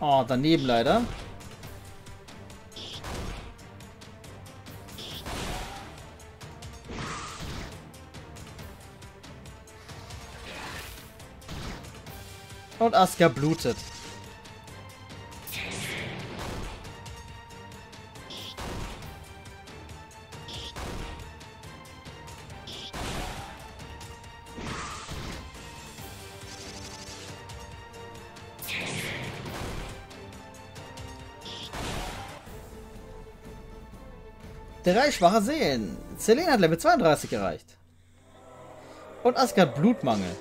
Oh, daneben leider. Und Asuka blutet. Drei schwache Seelen. Selene hat Level 32 erreicht. Und Asuka hat Blutmangel.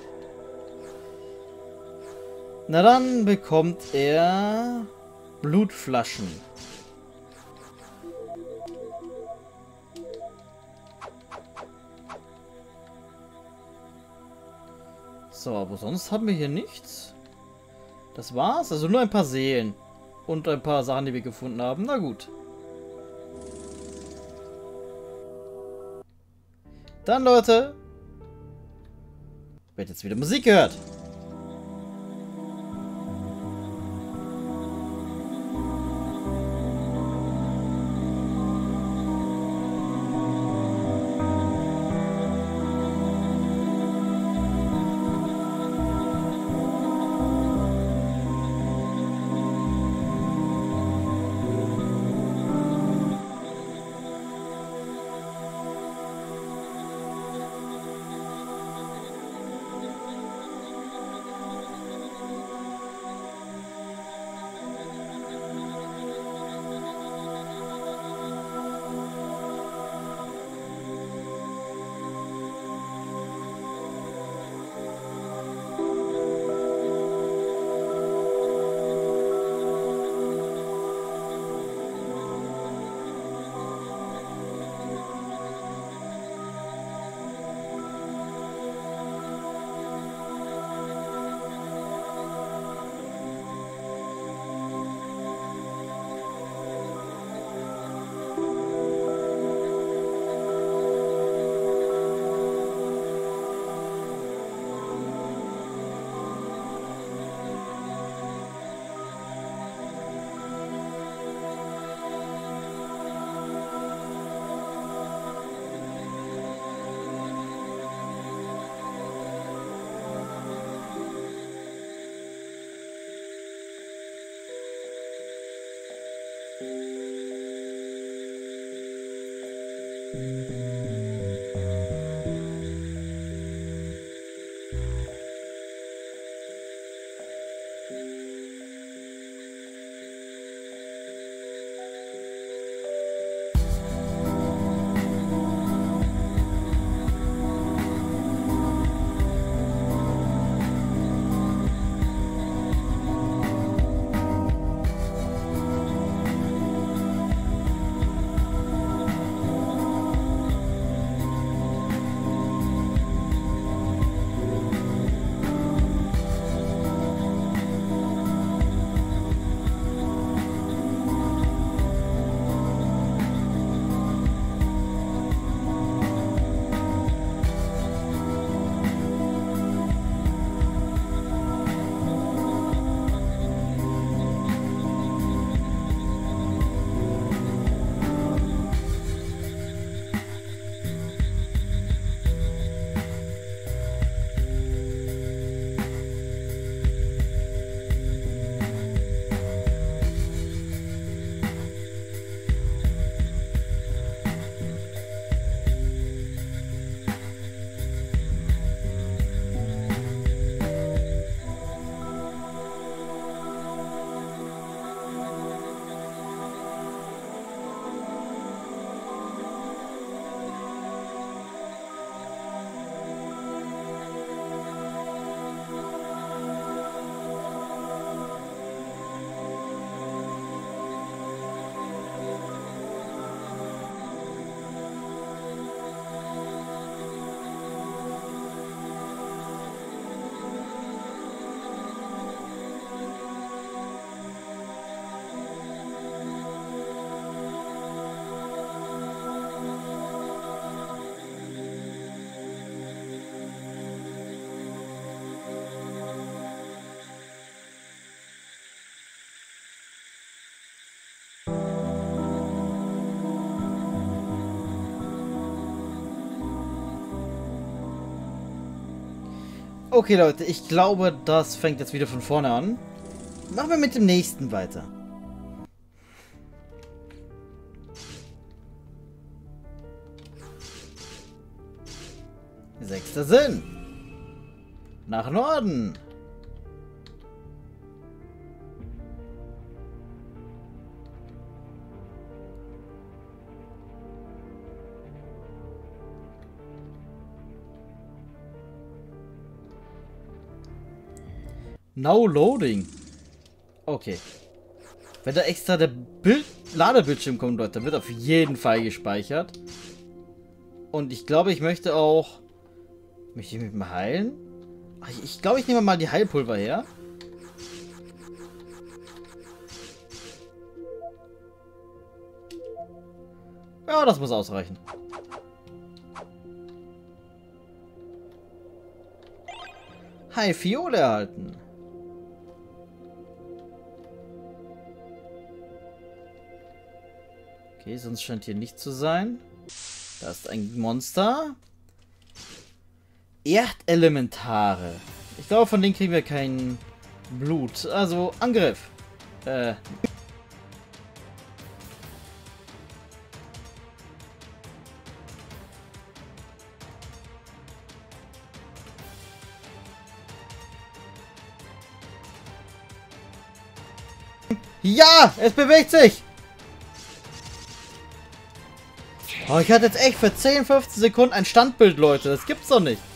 Na dann bekommt er Blutflaschen. So, aber sonst haben wir hier nichts. Das war's. Also nur ein paar Seelen. Und ein paar Sachen, die wir gefunden haben. Na gut. Dann, Leute, wird jetzt wieder Musik gehört. Okay, Leute, ich glaube, das fängt jetzt wieder von vorne an. Machen wir mit dem nächsten weiter. Sechster Sinn. Nach Norden. Now loading. Okay. Wenn da extra der Ladebildschirm kommt, Leute, dann wird auf jeden Fall gespeichert. Und ich glaube, ich möchte auch... Möchte ich mich mal heilen? Ach, ich glaube, ich nehme mal die Heilpulver her. Ja, das muss ausreichen. Heilfiole erhalten. Okay, sonst scheint hier nicht zu sein. Da ist ein Monster. Erdelementare. Ich glaube, von denen kriegen wir kein Blut. Also, Angriff. Ja, es bewegt sich. Oh, ich hatte jetzt echt für 10, 15 Sekunden ein Standbild, Leute. Das gibt's doch nicht.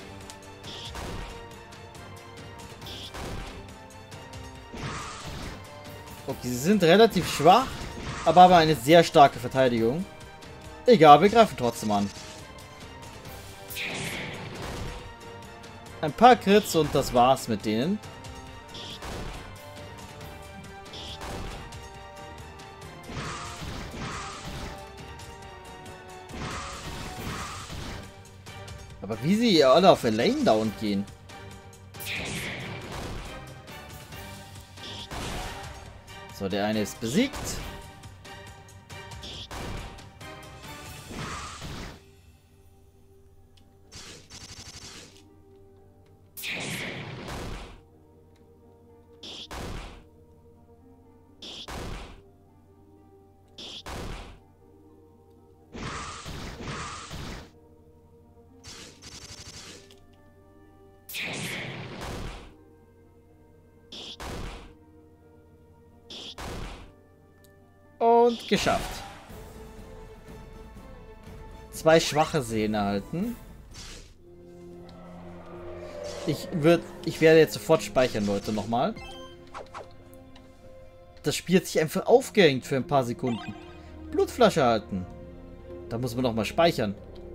Okay, sie sind relativ schwach, aber haben eine sehr starke Verteidigung. Egal, wir greifen trotzdem an. Ein paar Crits und das war's mit denen. Aber wie sie alle auf Elaine down gehen. So, der eine ist besiegt. Und geschafft. 2 schwache Seelen erhalten. Ich werde jetzt sofort speichern, Leute, nochmal. Das Spiel hat sich einfach aufgehängt für ein paar Sekunden. Blutflasche erhalten. Da muss man nochmal speichern.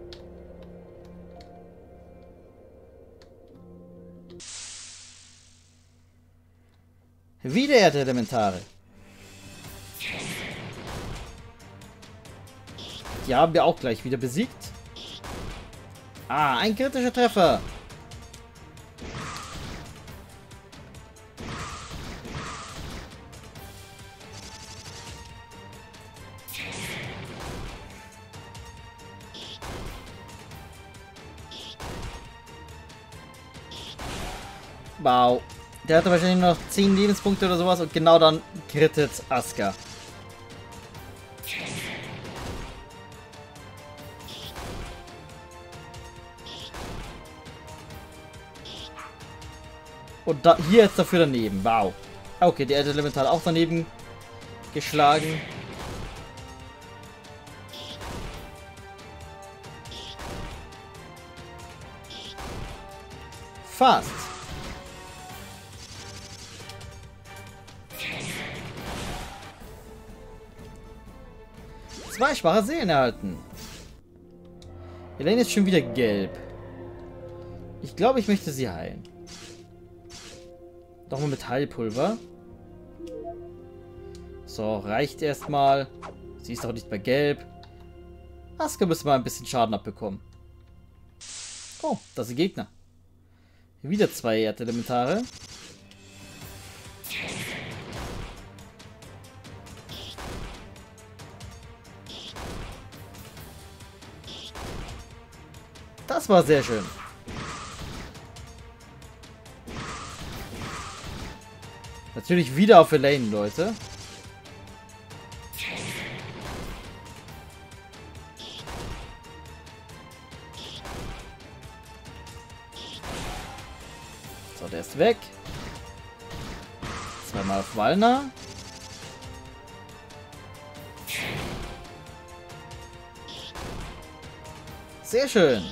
Wieder Erdelementare. Die haben wir auch gleich wieder besiegt. Ah, ein kritischer Treffer. Wow. Der hatte wahrscheinlich noch 10 Lebenspunkte oder sowas und genau dann krittet Asuka. Und da, hier jetzt dafür daneben. Wow. Okay, der Erdelemental auch daneben geschlagen. Fast. Zwei schwache Seelen erhalten. Elaine ist schon wieder gelb. Ich glaube, ich möchte sie heilen. Doch mal mit Heilpulver. So, reicht erstmal. Sie ist auch nicht mehr gelb. Asuka müsste mal ein bisschen Schaden abbekommen. Oh, das sind Gegner. Wieder 2 Erdelementare. Das war sehr schön. Natürlich wieder auf Elaine, Leute. So, der ist weg. Zweimal auf Walner. Sehr schön.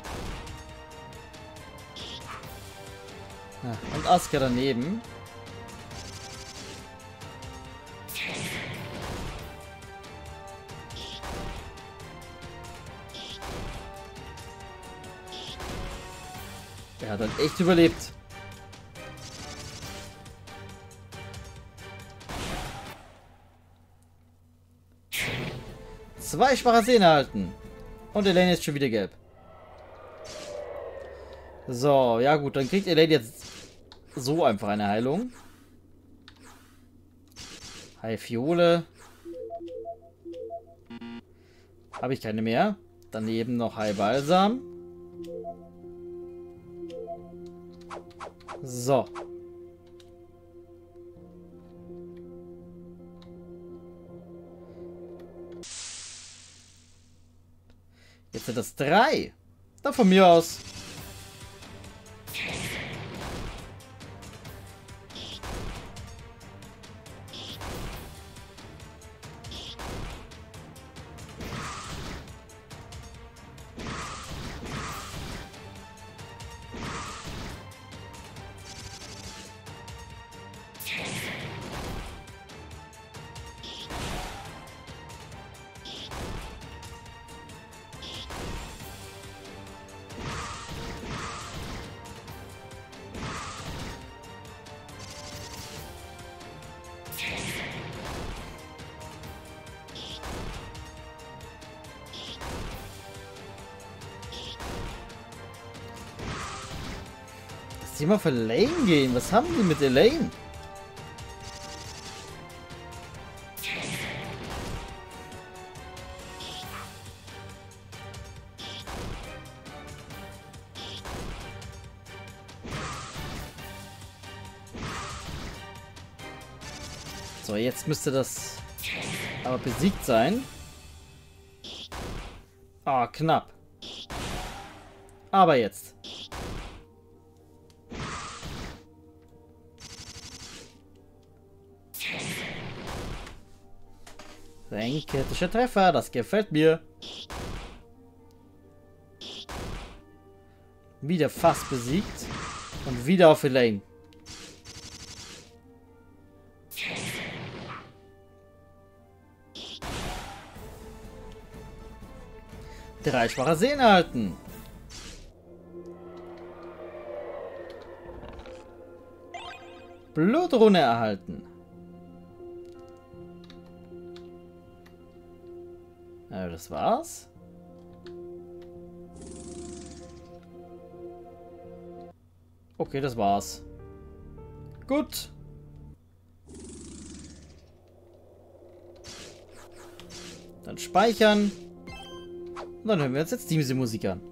Ja, und Asuka daneben. Er hat halt echt überlebt. Zwei schwache Szenen erhalten. Und Elaine ist schon wieder gelb. So, ja gut, dann kriegt Elaine jetzt so einfach eine Heilung. Heilfiole. Habe ich keine mehr. Daneben noch Heilbalsam. So. Jetzt sind das 3. Dann von mir aus. Lass die mal für Elaine gehen. Was haben die mit Elaine? So, jetzt müsste das aber besiegt sein. Ah, knapp. Aber jetzt. Ein kritischer Treffer, das gefällt mir. Wieder fast besiegt. Und wieder auf Elaine. Drei schwache Seen erhalten. Blutrune erhalten. Das war's. Okay, das war's. Gut. Dann speichern. Und dann hören wir uns jetzt diese Musik an.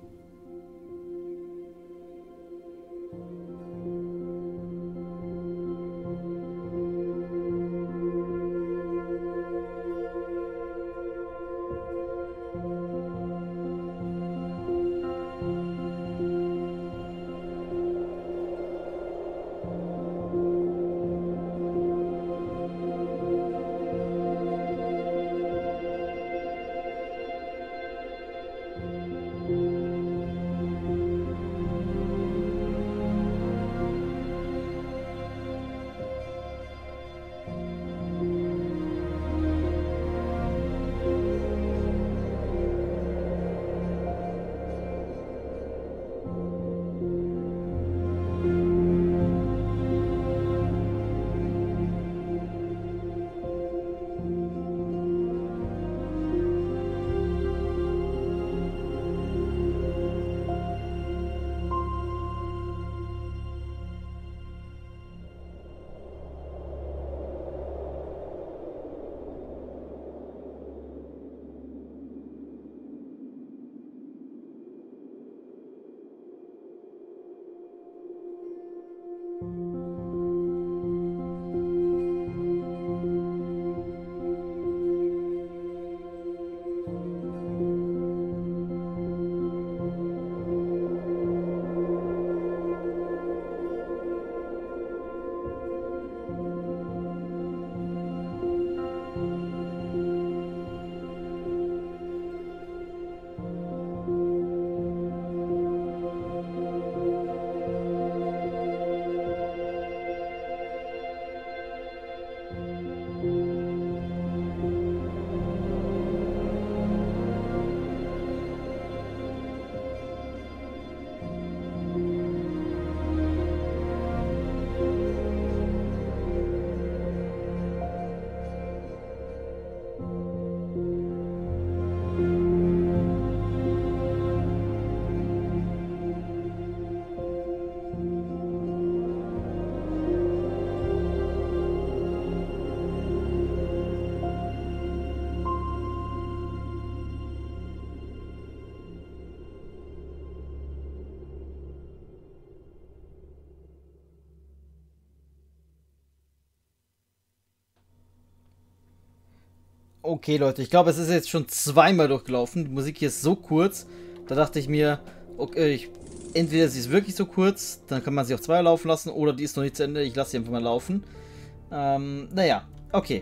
Okay, Leute, ich glaube, es ist jetzt schon zweimal durchgelaufen. Die Musik hier ist so kurz. Da dachte ich mir, okay, entweder sie ist wirklich so kurz, dann kann man sie auch zweimal laufen lassen, oder die ist noch nicht zu Ende. Ich lasse sie einfach mal laufen. Naja, okay.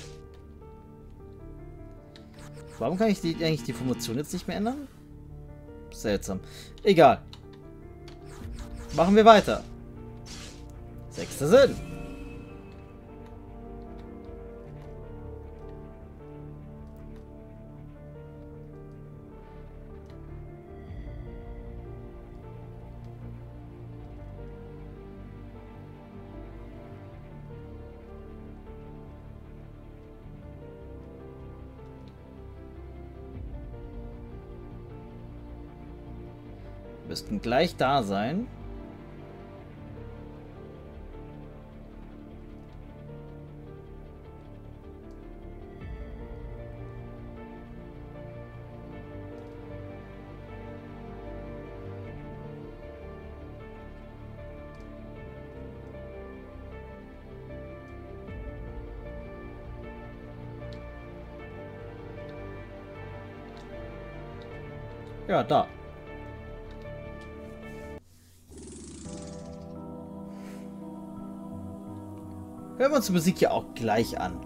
Warum kann ich eigentlich die Formation jetzt nicht mehr ändern? Seltsam. Egal. Machen wir weiter. Sechster Sinn. Müssten gleich da sein. Ja, da. Hören wir uns die Musik ja auch gleich an.